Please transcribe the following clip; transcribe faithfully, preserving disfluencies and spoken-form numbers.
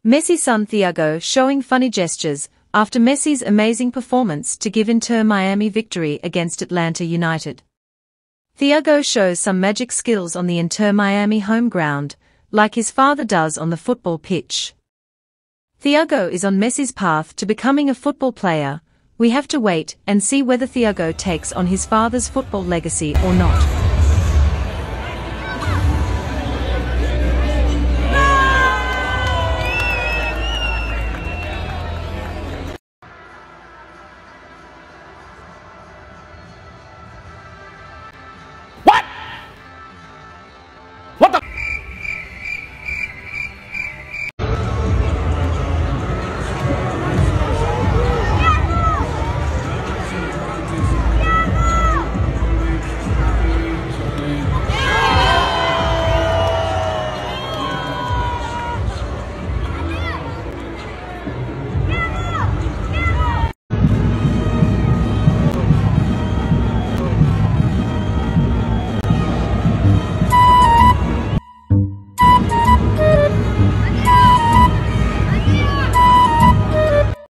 Messi's son Thiago showing funny gestures after Messi's amazing performance to give Inter Miami victory against Atlanta United. Thiago shows some magic skills on the Inter Miami home ground, like his father does on the football pitch. Thiago is on Messi's path to becoming a football player. We have to wait and see whether Thiago takes on his father's football legacy or not.